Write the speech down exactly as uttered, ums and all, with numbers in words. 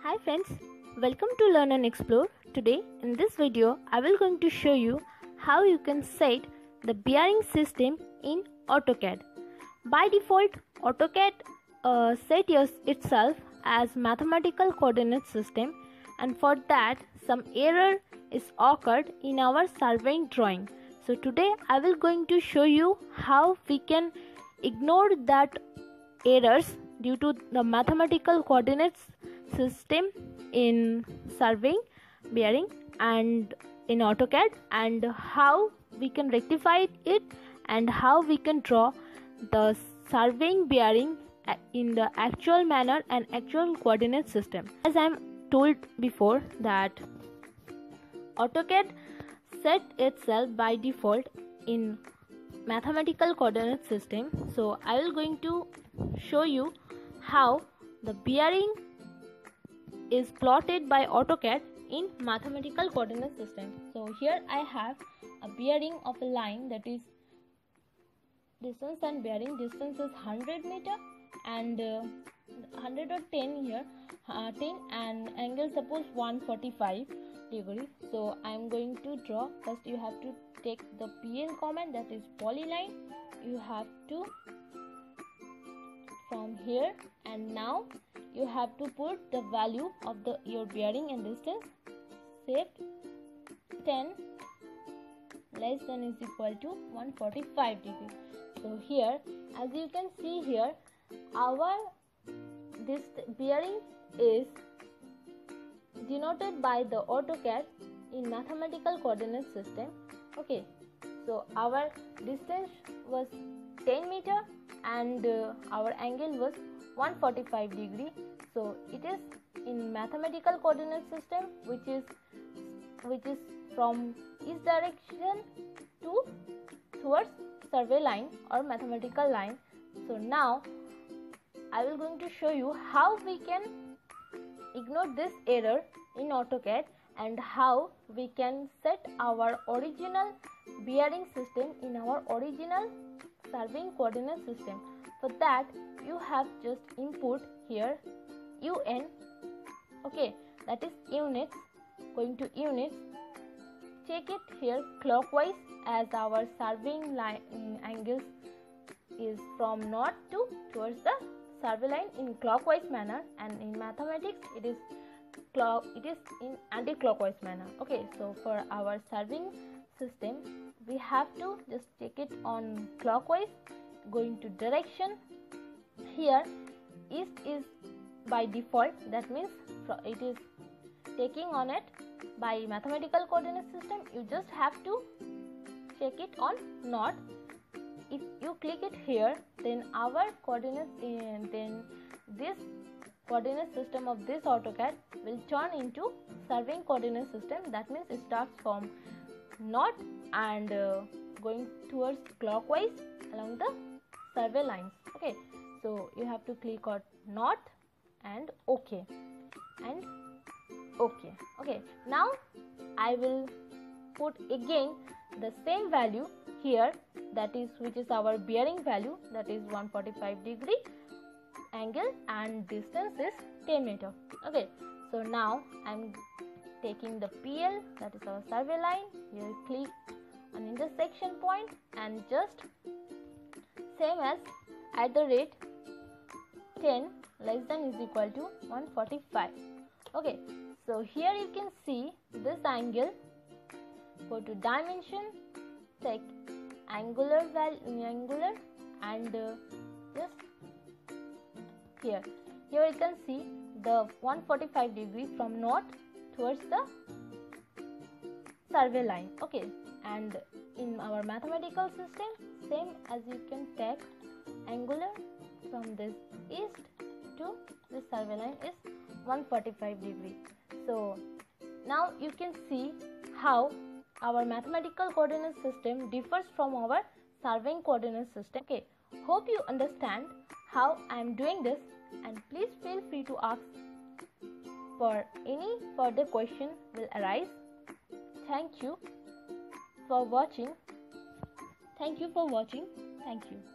Hi friends, welcome to Learn and Explore. Today in this video I will going to show you how you can set the bearing system in AutoCAD. By default, AutoCAD uh, set yours itself as mathematical coordinate system, and for that some error is occurred in our surveying drawing. So today I will going to show you how we can ignore that errors due to the mathematical coordinates system in surveying, bearing and in AutoCAD, and how we can rectify it and how we can draw the surveying bearing in the actual manner and actual coordinate system. As I am told before that AutoCAD set itself by default in mathematical coordinate system. So I will going to show you how the bearing is plotted by AutoCAD in mathematical coordinate system. So here I have a bearing of a line, that is distance and bearing. Distance is one hundred meter and uh, one hundred or ten here, uh, ten, and angle suppose one forty-five degree. So I am going to draw. First you have to take the P L command, that is polyline. You have to from here, and now you have to put the value of the your bearing and distance. Saved. ten less than is equal to one forty-five degree. So here, as you can see here, our this bearing is denoted by the AutoCAD in mathematical coordinate system. Okay, so our distance was ten meter and uh, our angle was one forty-five degree. So it is in mathematical coordinate system, which is which is from east direction to towards survey line or mathematical line. So now I will going to show you how we can ignore this error in AutoCAD and how we can set our original bearing system in our original surveying coordinate system. For that you have just input here U N, okay, that is units. Going to units, check it here clockwise, as our surveying line angles is from north to towards the survey line in clockwise manner, and in mathematics it is clock it is in anti-clockwise manner. Okay, so for our surveying system we have to just check it on clockwise. Going to direction, here east is by default, that means it is taking on it by mathematical coordinate system. You just have to check it on north. If you click it here, then our coordinates uh, then this coordinate system of this AutoCAD will turn into surveying coordinate system. That means it starts from north and uh, going towards clockwise along the survey lines. Okay, so you have to click on north and OK and OK. Okay, now I will put again the same value here, that is which is our bearing value, that is one forty-five degree angle, and distance is ten meter. Okay, so now I am taking the P L, that is our survey line. Here click on intersection point and just same as at the rate ten less than is equal to one forty-five. Okay, so here you can see this angle. Go to dimension, take angular value angular and uh, just here here you can see the one forty-five degree from north towards the survey line. Okay, and in our mathematical system, same as you can take angular from this east to this survey line is one forty-five degree. So now you can see how our mathematical coordinate system differs from our surveying coordinate system. Okay, hope you understand how I am doing this, and please feel free to ask for any further question will arise. Thank you for watching. Thank you for watching. Thank you.